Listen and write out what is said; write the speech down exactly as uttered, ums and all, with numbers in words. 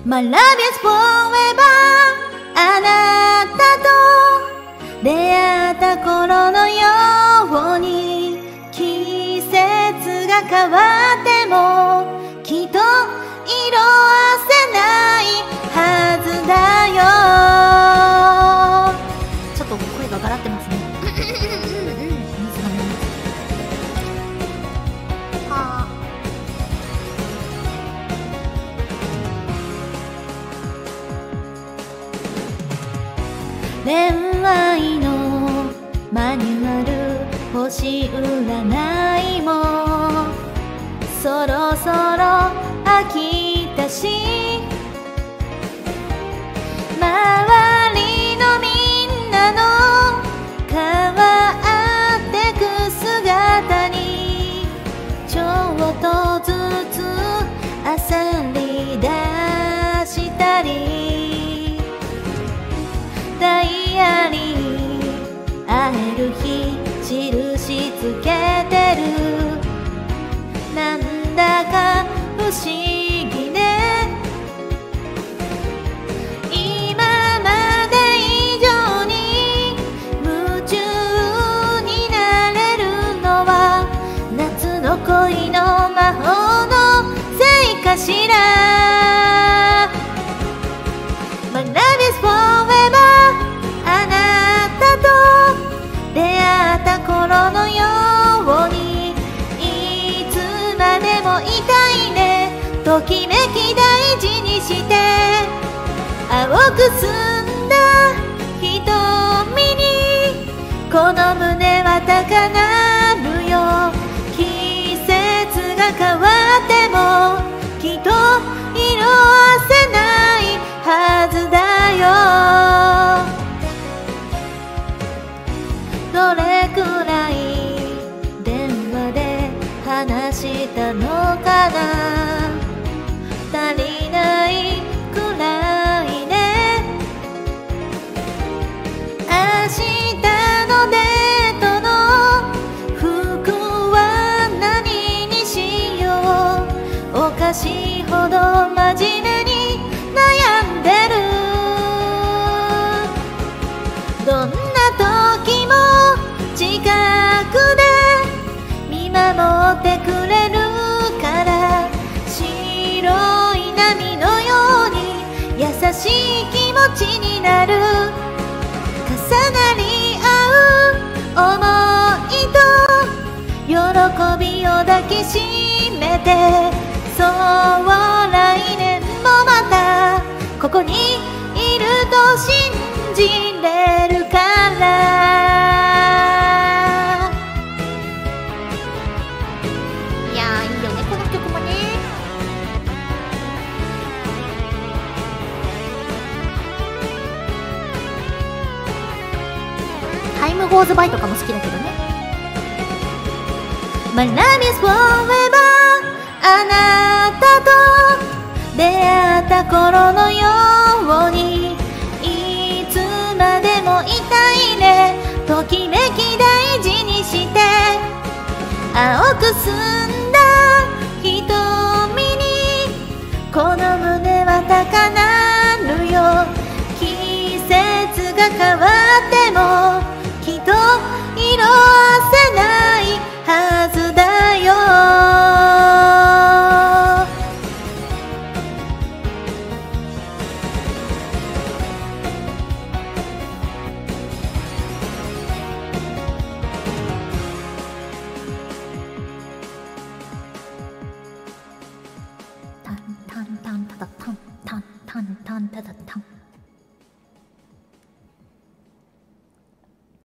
My love is forever あなたと出会った頃のように季節が変わってもきっと色あせないはずだよ。ちょっと声がガラってますね。はあ恋愛のマニュアル星占いもそろそろ飽きたし周りのみんなの変わってく姿にちょっとずつ焦り出したりダイアリー会える日印つけてるなんだか不思議ね今まで以上に夢中になれるのは夏の恋の魔法のせいかしら My love is forever あなたと出会った頃のようにいつまでもいたいねときめき大事にして青く澄んだ瞳にこの胸は高鳴るよ季節が変わってもきっと色あせないはずだよどれくらい電話で話したのかな足りないくらいね明日のデートの服は何にしようおかしいほど真面目に悩んでるどんな時も近くで見守ってくれるから白い波のように優しい気持ちになる重なり合う想いと喜びを抱きしめてそう来年もまたここにいると信じれるからいやーいいよねこの曲もねタイムゴーズバイとかも好きだけどね My love is forever あなたと出会った頃のようにいつまでもいたいねときめき大事にして青く澄んだ瞳にこの胸は高鳴るよ季節が変わってもきっと色あせないはずだよタンタンタンタタタンタンタンタンタタタン